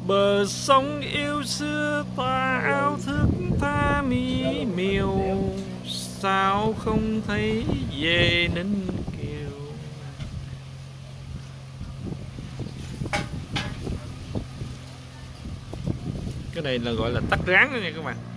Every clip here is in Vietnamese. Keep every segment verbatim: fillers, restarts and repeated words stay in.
Bờ sông yêu xưa ta ao thức tha mỹ miều, sao không thấy về Ninh Kiều. Cái này là gọi là tắc ráng đó nha các bạn.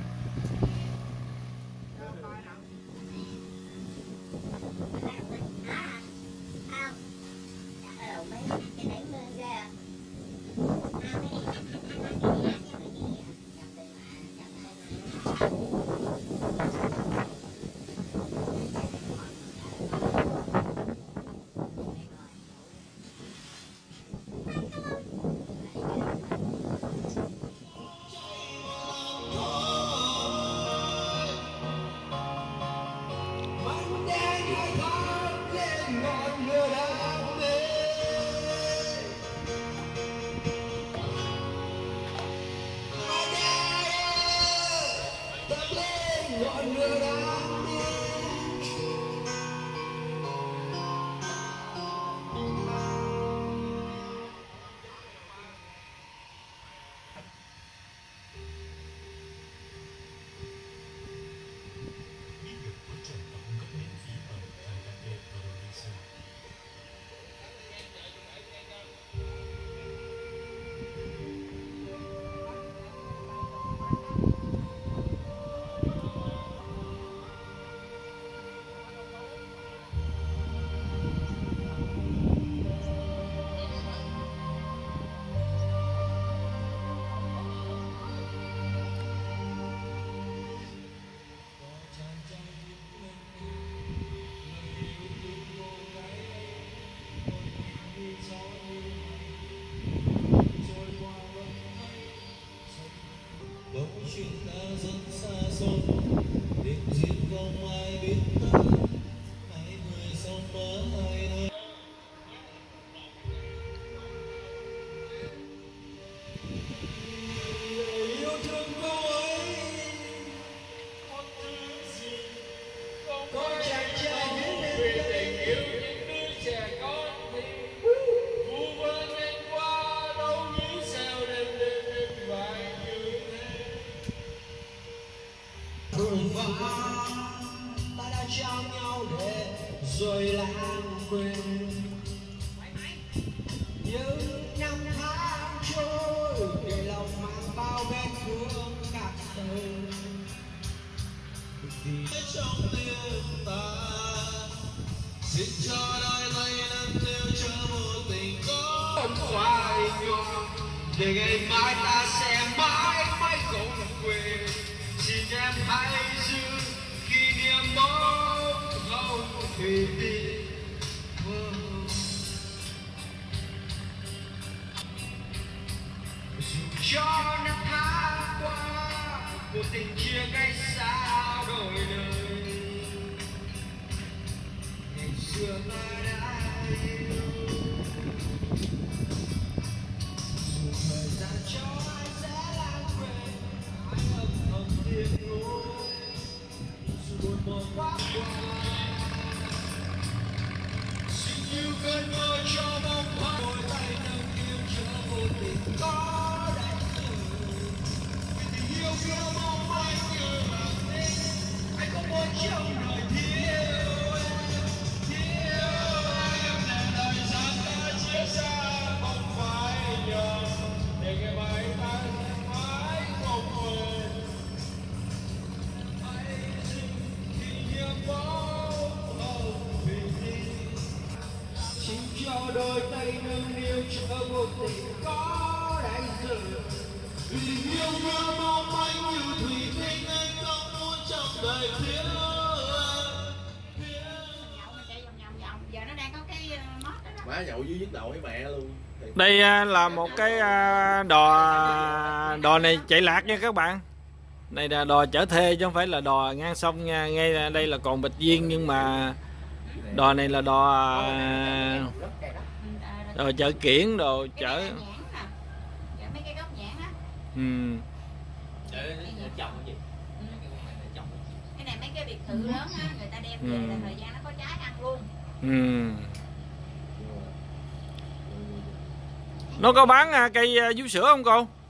Ta đã trao nhau để rồi lãng quên những năm tháng trôi, để lòng mang bao vết thương cạn sâu vì trong tim ta. Xin cho đôi tay nâng niu cho một tình có không phải nhòa, để ngày mai ta sẽ mãi mãi không quên. Xin em hãy giữ kỷ niệm bóng không hề đi. Dù cho năm tháng qua, một tình chia cách xa đôi lời. Ngày xưa ta đã yêu, dù thời gian cho ai sẽ lãng quên, ai âm thầm tiếc nuối. Dù buồn một quá qua, xin yêu cơn mơ cho bóng hoa, đôi tay nâng niu cho một tình có đại từ. Vì tình yêu kia mong manh như là tên, anh không muốn trong đời thiếu em, thiếu em. Để đời gian ta chia xa không phải nhờ, để ngày mai ta sẽ mãi không quên. Hãy giữ kỷ niệm bóng hồng bình yên. Xin cho đôi tay nâng niu cho một tình có đại từ. Vì tình yêu kia mong manh như thủy tinh, anh không muốn trong đời thiếu em. Giờ nó đang có cái mót đó đó. Má nhậu dưới nhức đầu với mẹ luôn. Đây là một cái đò đò này chạy lạc nha các bạn. Đây là đò chở thuê chứ không phải là đò ngang sông nha. Ngay đây là còn Bạch Duyên, nhưng mà đò này là đò đò chở kiển, đồ chở. Mấy cái gốc nhãn á. Ừ. Cái này mấy cái biệt thự lớn á, người ta đem về là thời gian nó có trái ăn luôn. Ừ. Nó có bán cây vú sữa không cô?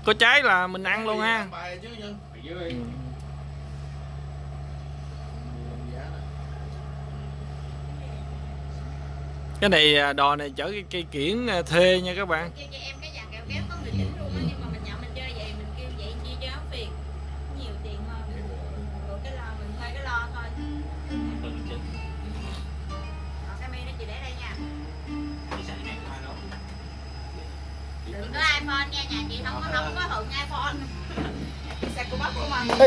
Có trái là mình ăn luôn ha. Bài chứ nhân. Ừ. Cái này đò này chở cái cây kiển thuê nha các bạn. Kêu cho em cái dàn kẹo kéo có người chỉnh luôn á, nhưng mà mình nhậu mình chơi vậy mình kêu vậy chia cho nó phiền, nhiều tiền hơn. Rồi cái lo mình thuê cái lo thôi. Còn cái mi nó chị để đây nha. Đừng có iPhone nha, nhà chị không có không có hưởng iPhone. Xe của bác của mình.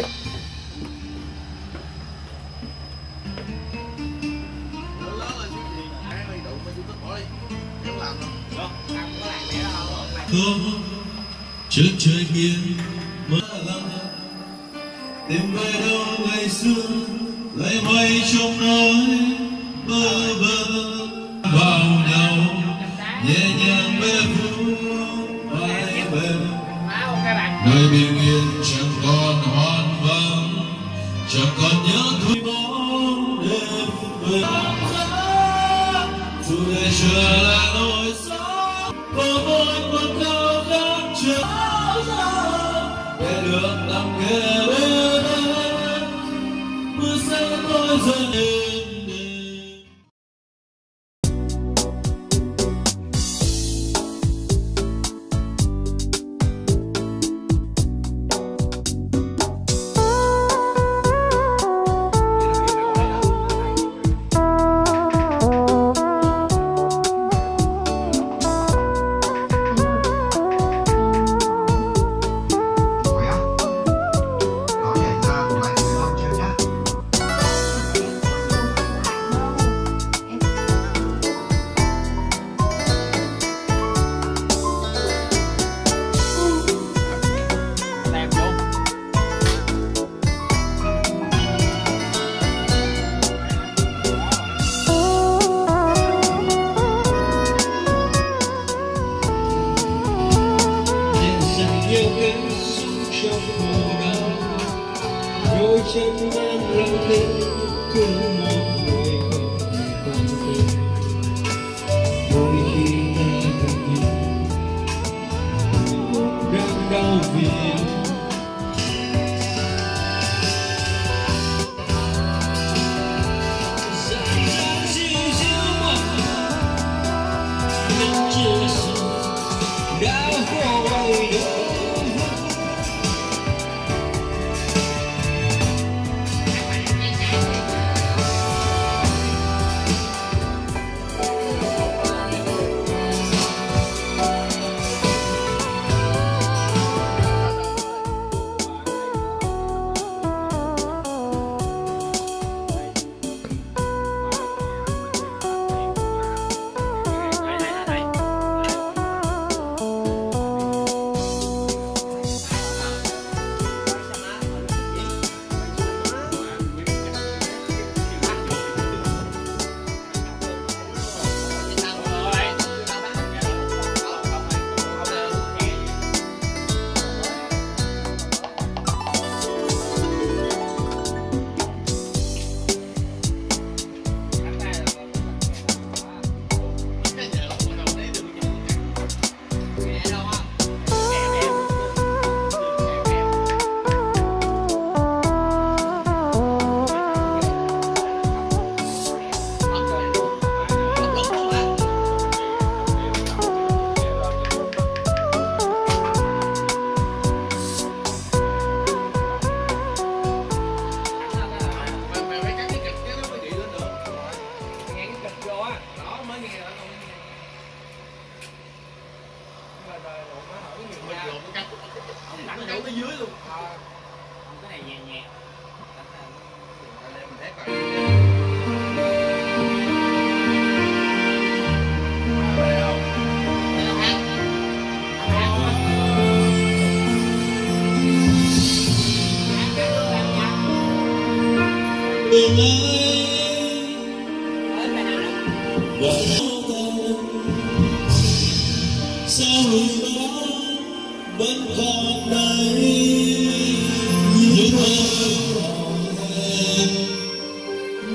Không trước trời kia mơ lặng tìm về đâu ngày xưa lấy mây trong nói bơ vơ vào nhau nhẹ nhàng bê vuông vai bên nơi bình yên chẳng còn hoang vắng chẳng còn nhớ thương bóng đêm về dù để trở lại nỗi sống có mỗi con cao khát chờ để được nằm kề bên em mưa sẽ tối dần êm đềm. Chân em lặng thêm thương một người không thể còn tên đôi khi ta gặp nhau đang đau vì dáng dáng dịu dịu mà mình chưa sợ đã vội đâu. Ông đánh đấu tới dưới luôn. Cái này nhẹ nhẹ. Mình thét rồi. Sao lúc đó vẫn còn đây những mơ em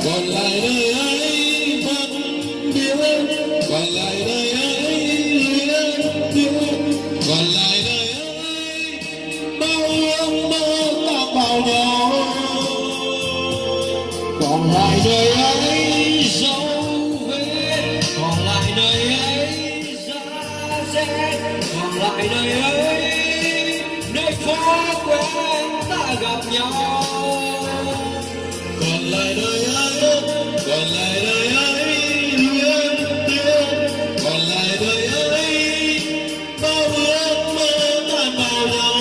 còn lại đời ấy vẫn biết, còn lại đời ấy luyến tiếc, còn lại đời ấy bao ước mơ ta bao nhau, còn lại đời ấy dấu vết, còn lại đời ấy giá rét, còn lại đời ấy nơi phố quen ta gặp nhau, còn lại đời ấy, còn lại đời ấy luyến tiếc, còn lại đời ấy bao ước mơ tan vào nhau,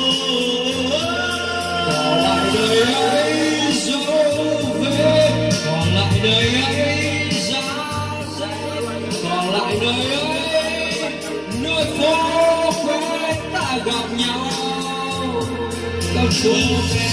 còn lại đời ấy dấu vết, còn lại đời ấy giá rét, còn lại đời ấy nơi phố quen ta gặp nhau, ta phố quen.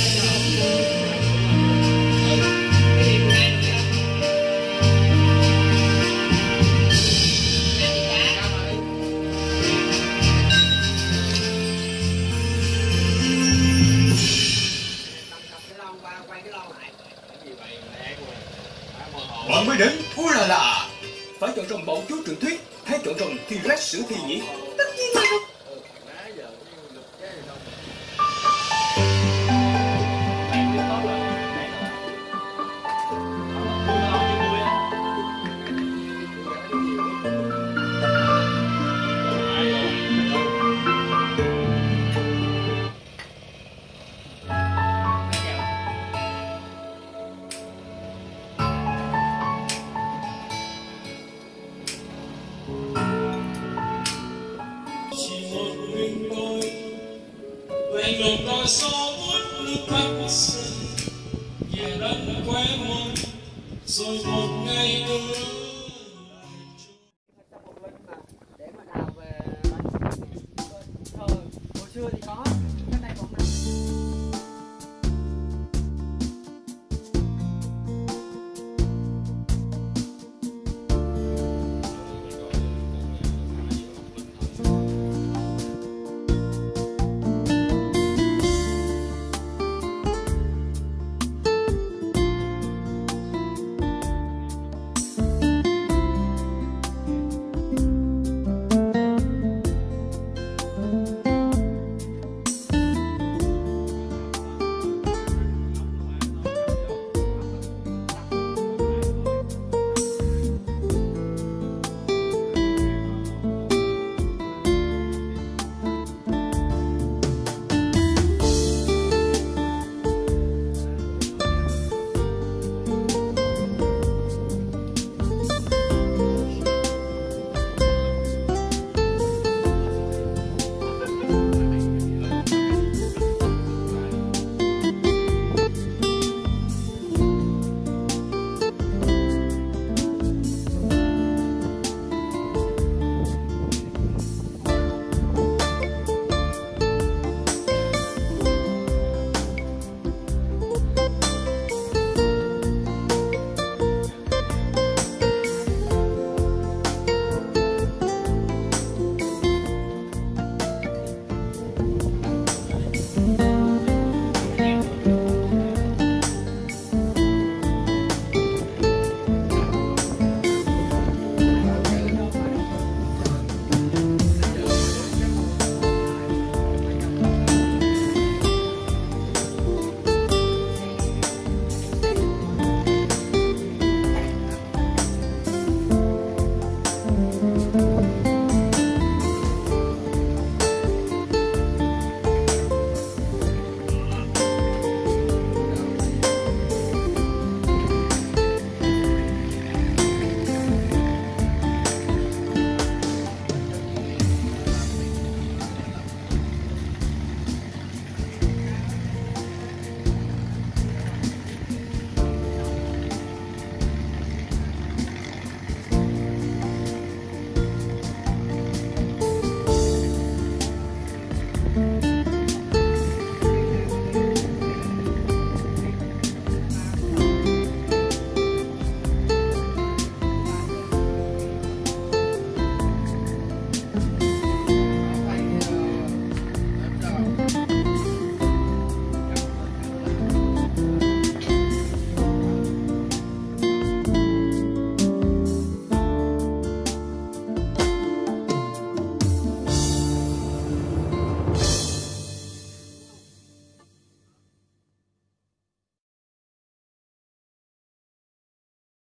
Bạn mới đến, ui là là phải chọn rồng bão chúa truyền thuyết hay chọn rồng T-Rex sử thi nhỉ? Tất nhiên là không. Anh một cõi gió buốt nước thắt sân, về đất quê mong rồi một ngày nữa.